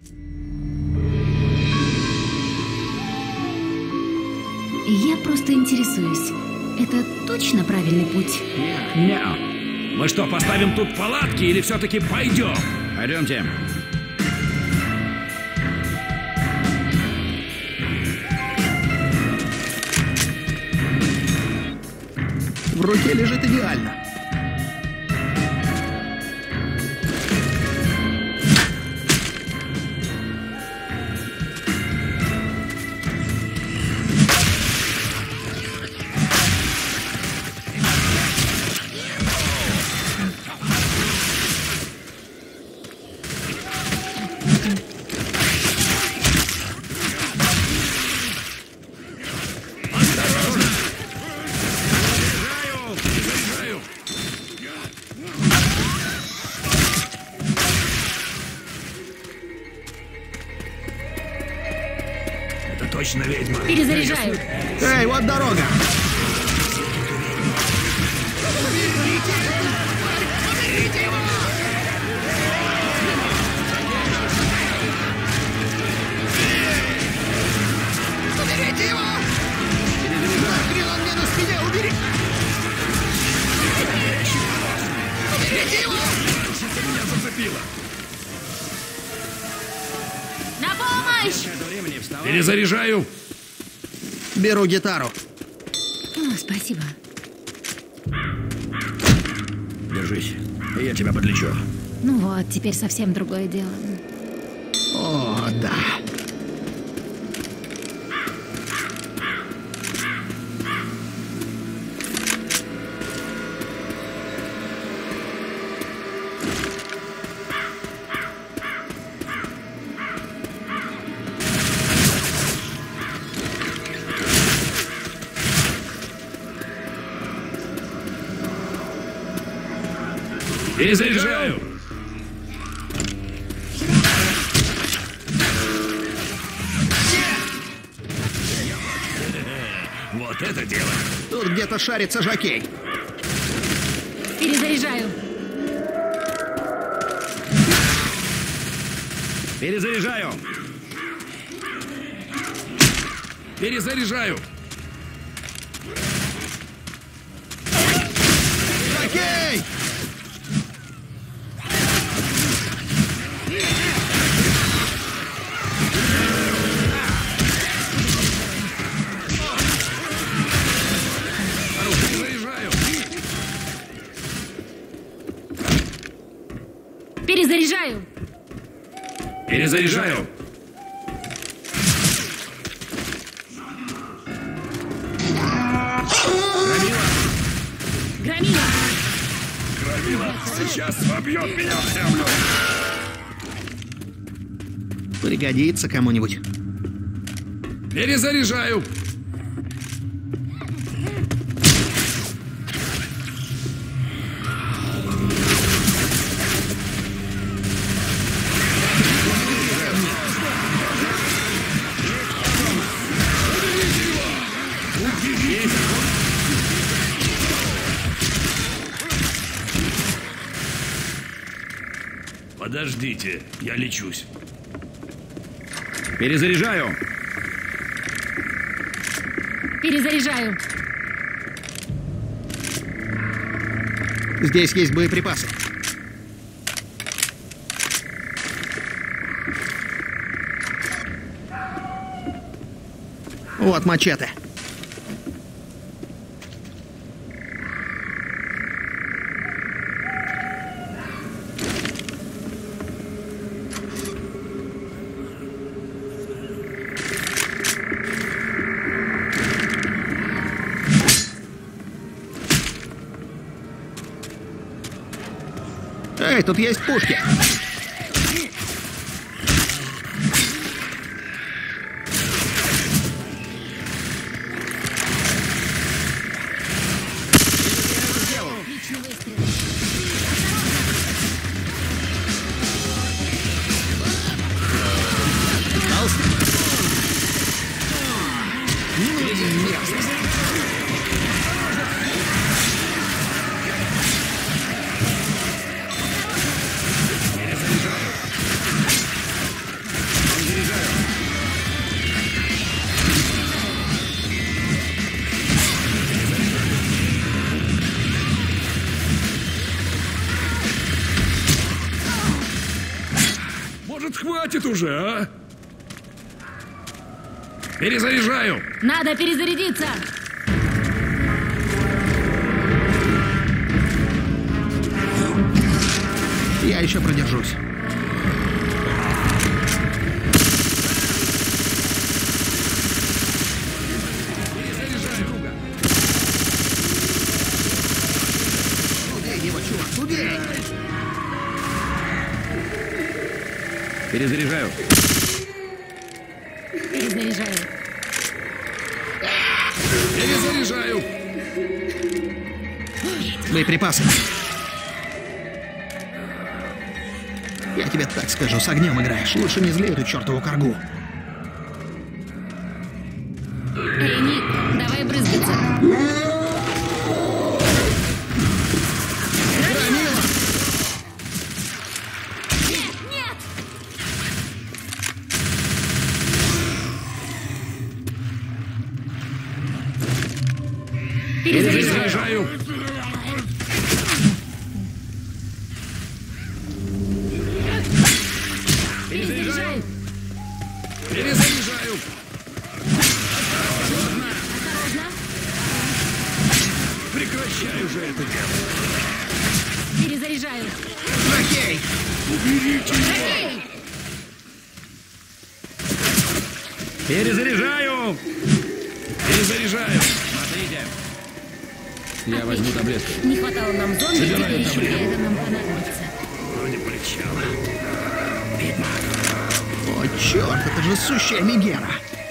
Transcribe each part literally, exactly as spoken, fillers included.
Я просто интересуюсь, это точно правильный путь? Не. Мы что, поставим тут палатки или все-таки пойдем? Пойдемте. В руке лежит идеально. Точно ведьма. Перезаряжаю. Эй, вот дорога. Уберите его! Хрен он мне на спине, убери! Уберите его! Меня зацепило. На помощь! Перезаряжаю. Беру гитару. О, спасибо. Держись, я тебя подлечу. Ну вот, теперь совсем другое дело. О, да. Перезаряжаю. Вот это дело. Тут где-то шарится жокей. Перезаряжаю. Перезаряжаю. Перезаряжаю. Жокей! Перезаряжаю. Перезаряжаю. Громила. Громила сейчас вобьет меня в землю. Пригодится кому-нибудь. Перезаряжаю. Подождите, я лечусь. Перезаряжаю. Перезаряжаю. Здесь есть боеприпасы. Вот мачете. Эй, тут есть пушки. хватит уже, а? Перезаряжаю. Надо перезарядиться! Я еще продержусь. Перезаряжаю, друга. Убей его, чувак, убей! Перезаряжаю. Перезаряжаю. Перезаряжаю. Боеприпасы. Я тебе так скажу, с огнем играешь. Лучше не зли эту чертову каргу. Эй, Ник, давай брызгаться. Нет, нет! Перезаряжаю. Перезаряжаю. Перезаряжаю. Перезаряжаю. Осторожно. Прекращай уже это дело. Перезаряжаю. Окей! Уберите его. Перезаряжаю. Перезаряжаю. Смотрите. Я возьму таблетку. Не хватало нам зомби, Собираю теперь еще таблетку. и это нам понадобится. Вроде полегчало. Видно. О, черт, это же сущая Мегера!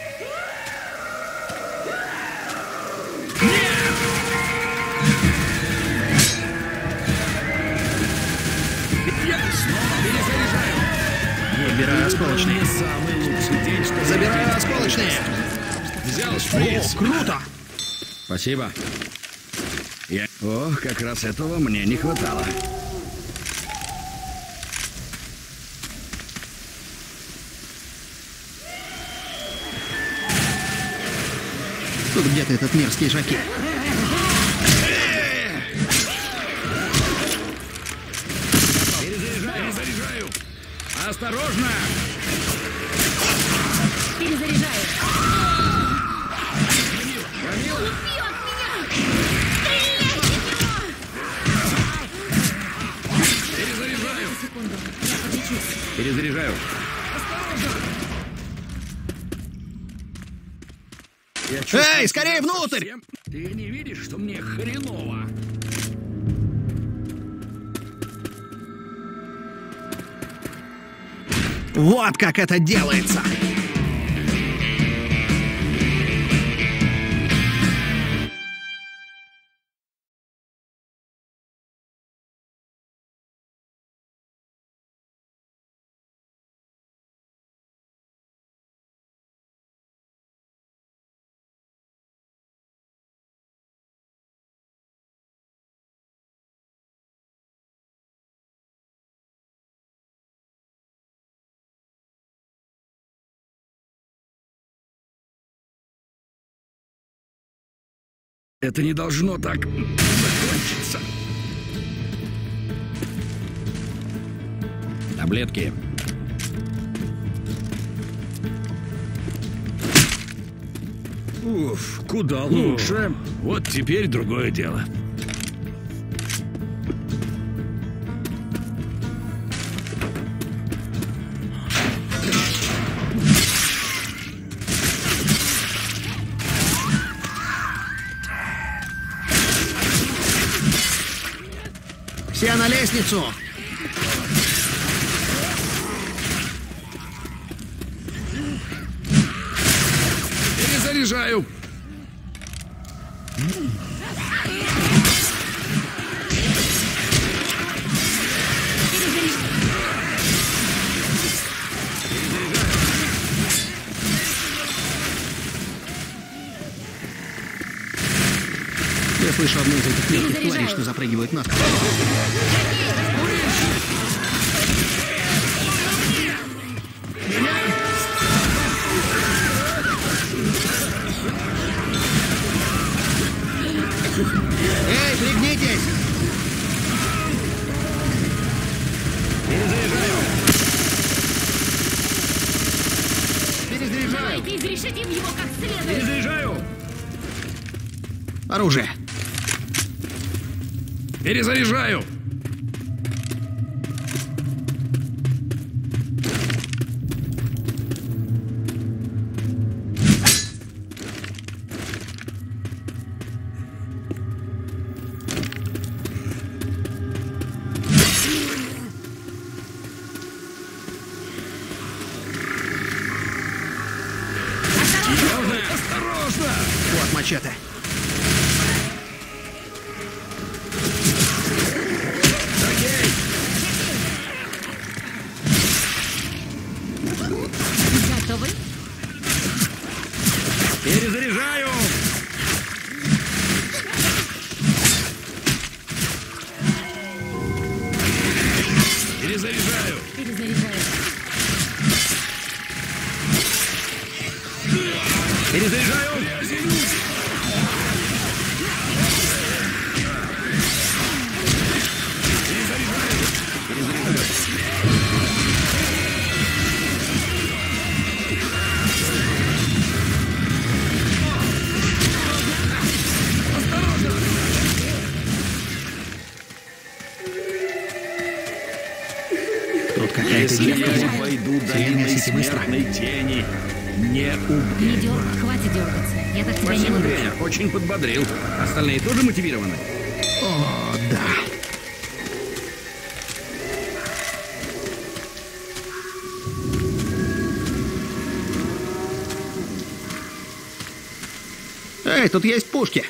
Я снова перезаряжаю. Выбираю осколочные. Не самый лучший день, что Забираю осколочные! взял О, шприц. круто! Спасибо. Я... О, как раз этого мне не хватало. Тут где-то этот мерзкий жаки. Перезаряжаю. Перезаряжаю. Осторожно! Перезаряжаю. Рамила! Бьет меня! Стреляйте в него! Перезаряжаю. Секунду, я подлечусь. Перезаряжаю. Я чувствую Эй, скорее себя внутрь! совсем- Ты не видишь, что мне хреново? Вот как это делается! Это не должно так закончиться. Таблетки. Уф, куда лучше. Вот теперь другое дело. Все на лестницу! Перезаряжаю. Я слышу одну из этих мелких тварей, что запрыгивают на спину. Эй, пригнитесь! Перезаряжаю. Перезаряжаю. Давайте изрешетим его как следует. Перезаряжаю. Оружие. Перезаряжаю. Осторожно! Осторожно! Вот мачете. Готовы? Перезаряжаю. Перезаряжаю. Перезаряжаю. Перезаряжаю. Тут какая-то Если девка. я вот. войду до Вселенная длинной Сити быстро. смертной тени, не Не убей. дерг, хватит дергаться. Я так тебя не Спасибо, люблю. тренер, очень подбодрил. Остальные тоже мотивированы? О, да. Эй, тут есть пушки.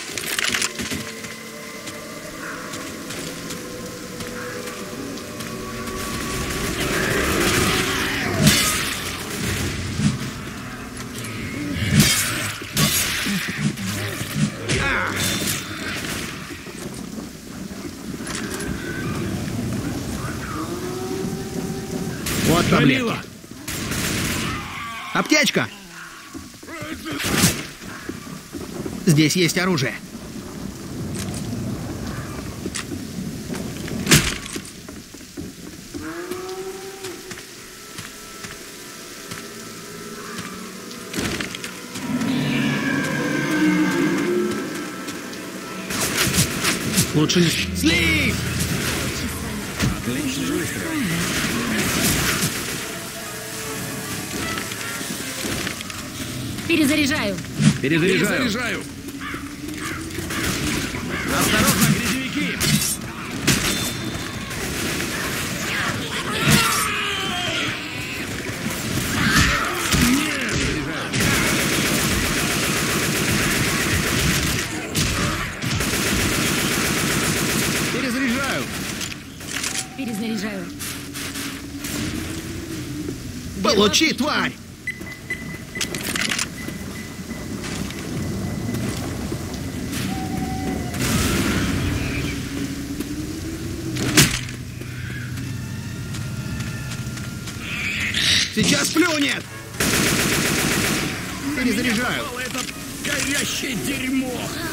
Вот таблетки. Галила! Аптечка! Здесь есть оружие. Лучше не... Слив! Отличный выстрел. Перезаряжаю. Перезаряжаю. Перезаряжаю. Осторожно, грязевики! Перезаряжаю. Перезаряжаю. Получи, тварь! Сейчас плюнет! Перезаряжаю. Это горящее дерьмо.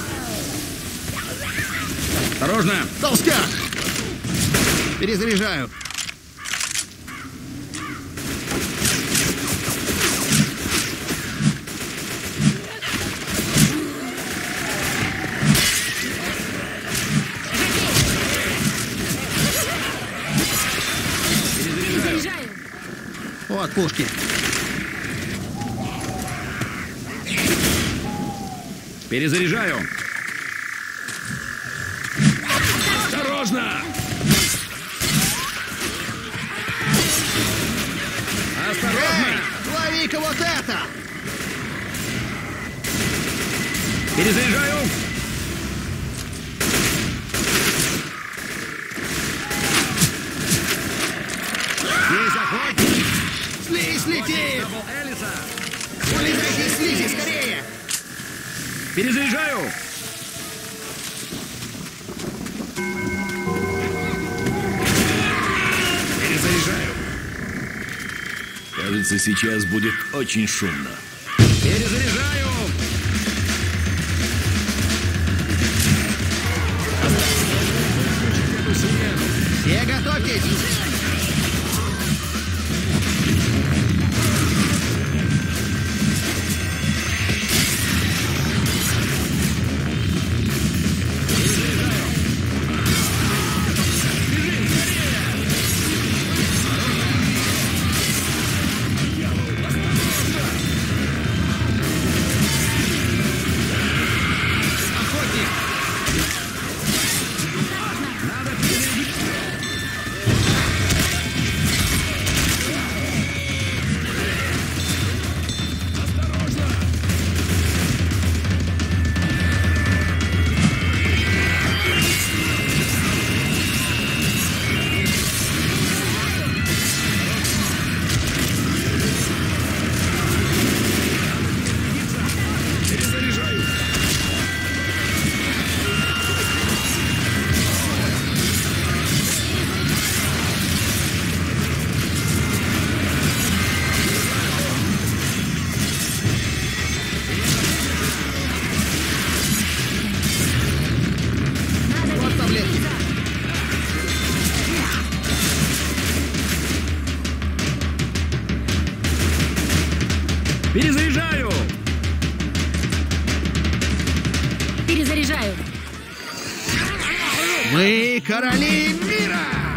Осторожно. Толстяк! Перезаряжаю. Перезаряжаю. Вот пушки. Перезаряжаю. Осторожно! Осторожно! Эй, лови-ка вот это! Перезаряжаю. Здесь охотник. Слизь летит! Дабл Элиса. Вылезайте из слизи, скорее! Перезаряжаю. Перезаряжаю. Кажется, сейчас будет очень шумно. Перезаряжаю. Все готовьтесь! Перезаряжаю! Перезаряжаю. Мы короли мира!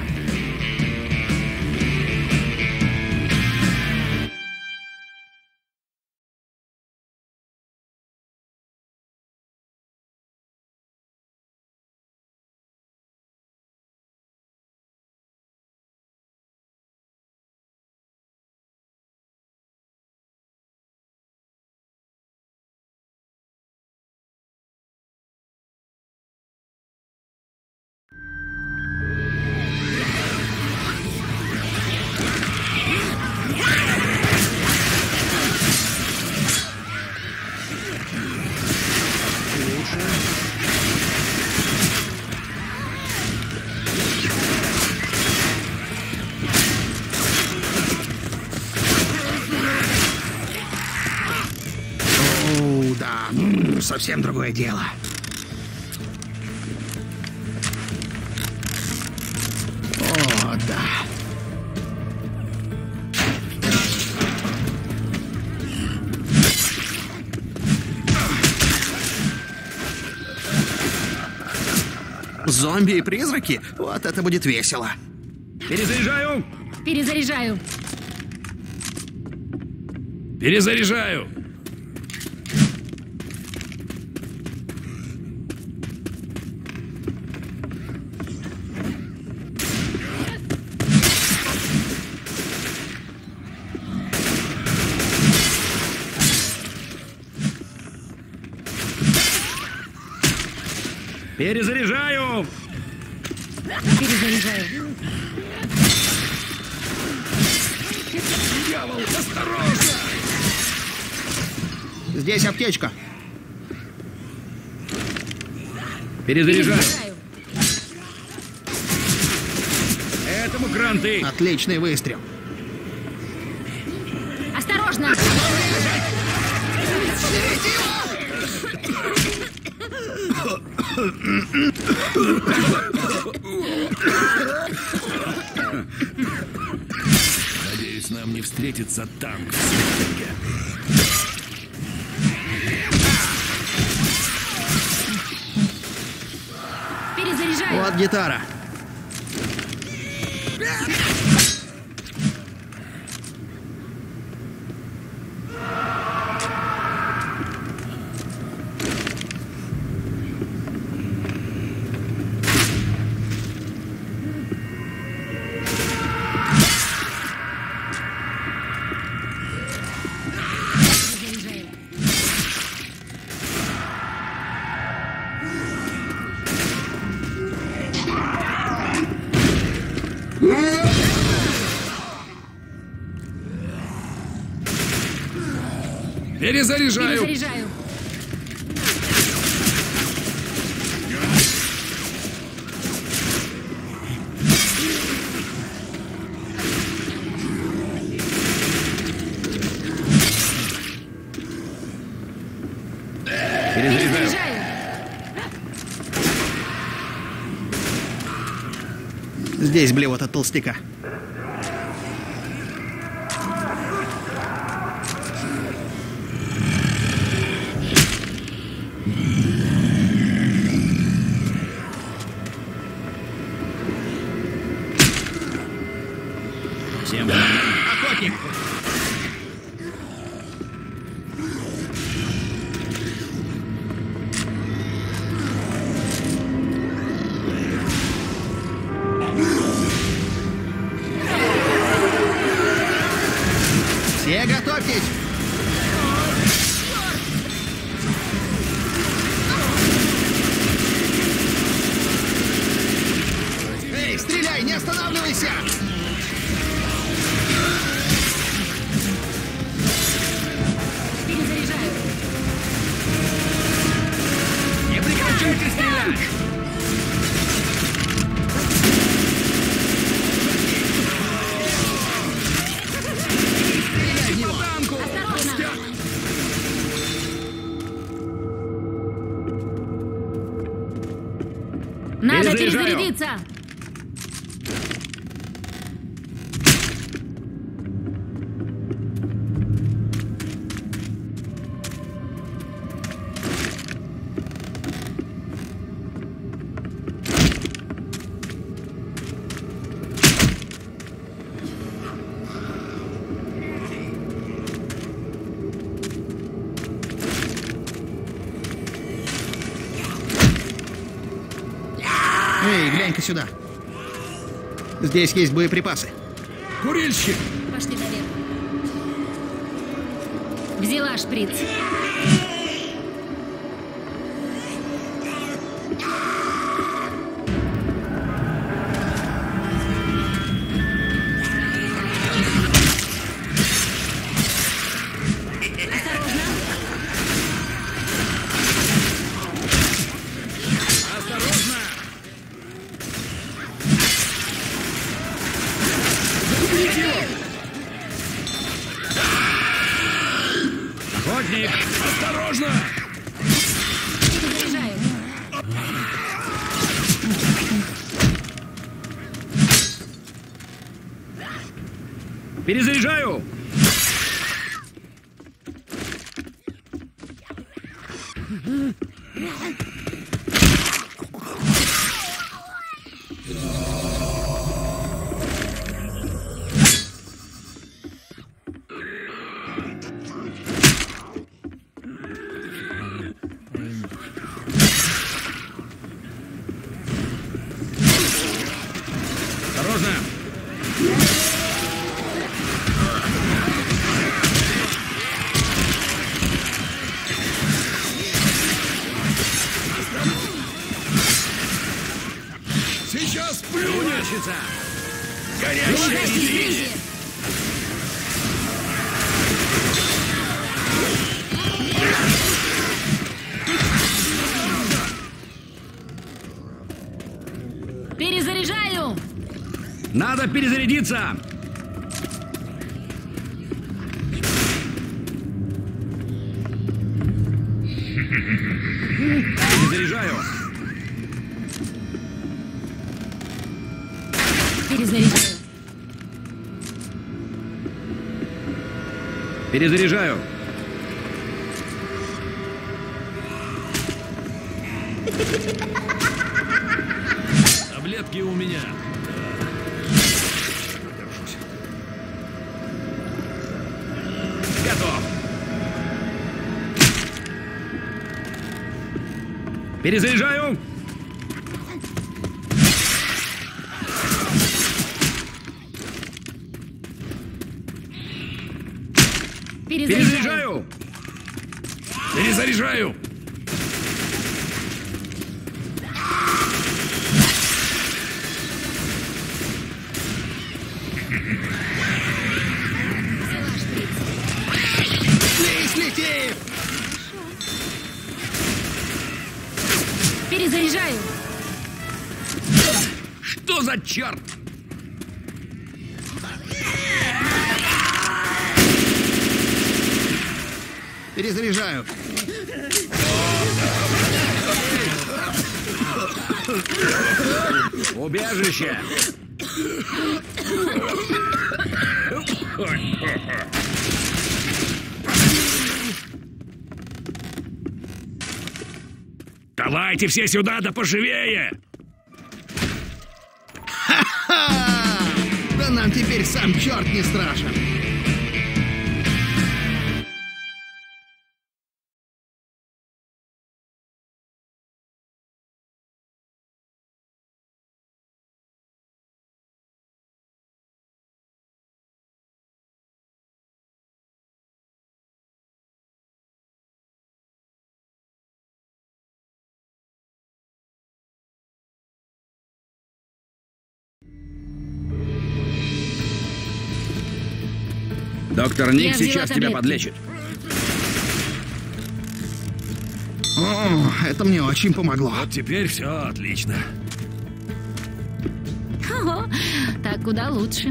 О, да, м, совсем другое дело. О, да. Зомби и призраки? Вот это будет весело. Перезаряжаю! Перезаряжаю. Перезаряжаю! Перезаряжаю! Перезаряжаю. Дьявол, осторожно! Здесь аптечка. Перезаряжаю! Перезаряжаю. Этому кранты! Отличный выстрел. Осторожно. Надеюсь, нам не встретится танк в Сеттинге. Перезаряжаю. Вот гитара. Перезаряжаю. Перезаряжаю! Перезаряжаю. Перезаряжаю! Перезаряжаю. Здесь блевот от толстяка. Всем Охотник! Все готовьтесь! Эй, стреляй, не останавливайся! Перезаряжаю. Не прекращайте стрелять! Стреляй в него! Осторожно. Надо Перезаряжаю. перезарядиться. Эй, глянь-ка сюда. Здесь есть боеприпасы. Курильщик! Пошли наверх. Взяла шприц. Охотник! Осторожно! Заряжаю. Перезаряжаю! Осторожно! Сейчас плюнешь! Уборщица! Горящая извини! Перезаряжаю. Надо перезарядиться! Перезаряжаю! Перезаряжаю. Перезаряжаю! Таблетки у меня. Готов! Перезаряжаю! Перезаряжаю. Перезаряжаю! Перезаряжаю! Слезь, лети! Перезаряжаю. Что за черт? Перезаряжаю. Убежище! Давайте все сюда, да поживее! Ха! Да нам теперь сам черт не страшен. Доктор Ник Я взяла сейчас тебя таблетки. подлечит. О, это мне очень помогло. Вот теперь все отлично. Ого, так куда лучше.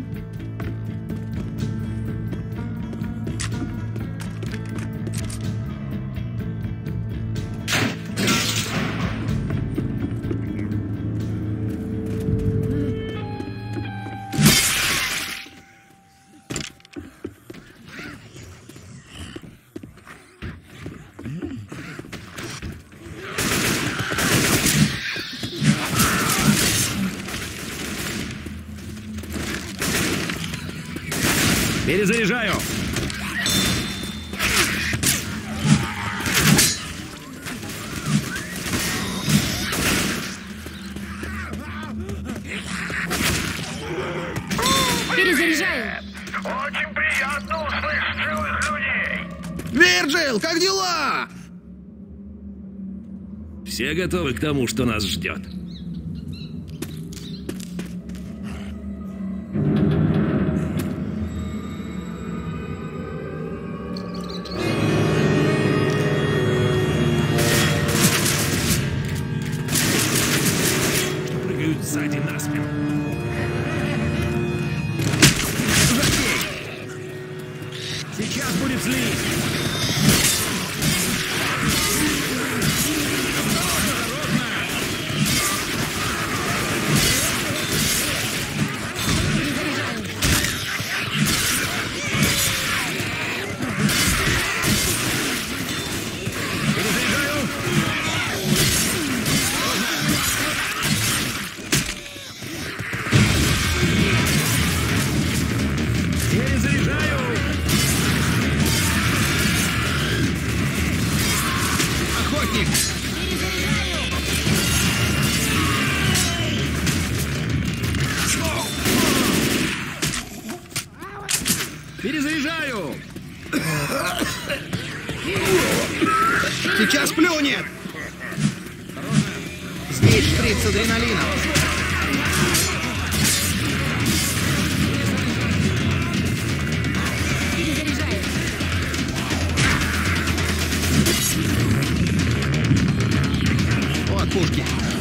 Перезаряжаю! Вирджил, как дела? Все готовы к тому, что нас ждет. Прыгают сзади на спину. Сейчас будет слить. Перезаряжаю! Сейчас плюнет! Здесь шприц с адреналином. Вот пушки.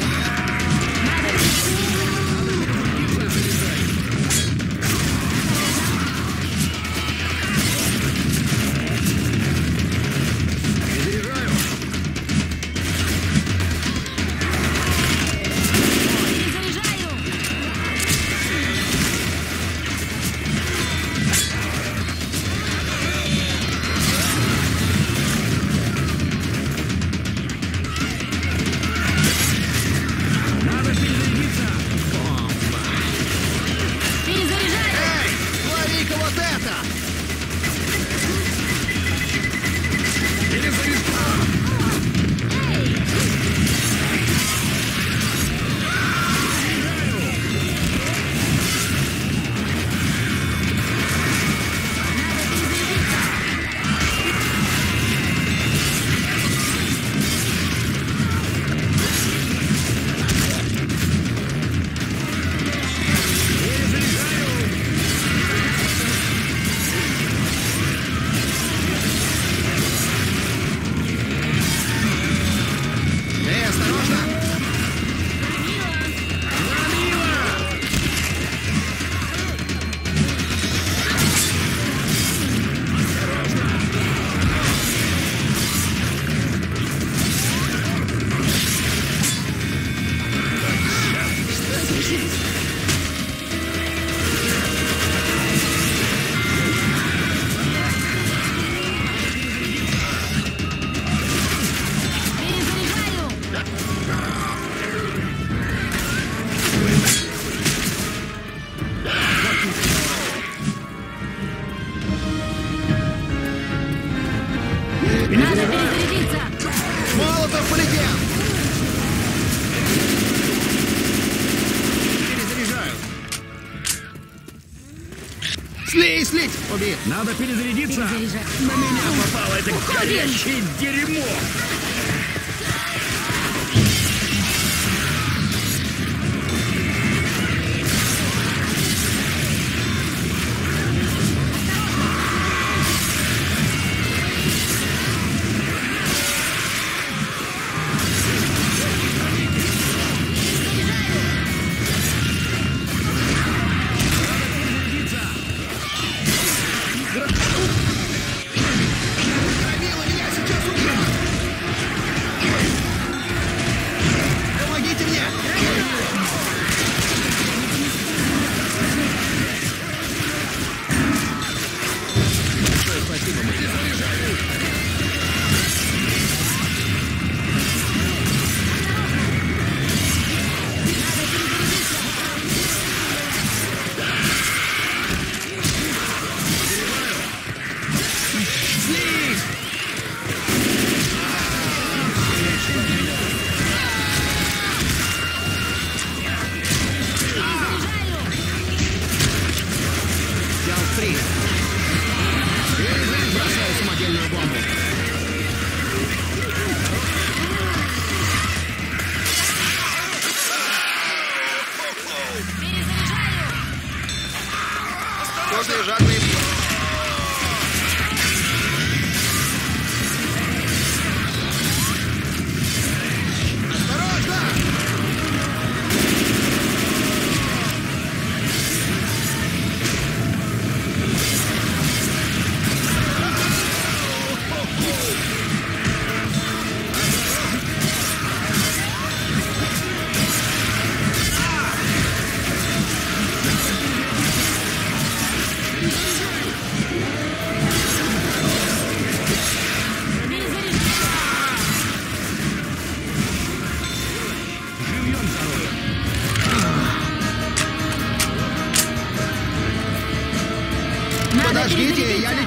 Надо перезарядиться! Молотов полетел! Перезаряжаю. Слей, слить! Убит. Надо перезарядиться. Перезаряжай. На меня попало это Уходим. горячее дерьмо. Пробила, меня сейчас убьют!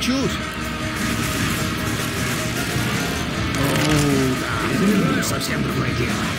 учусь. Совсем другое дело.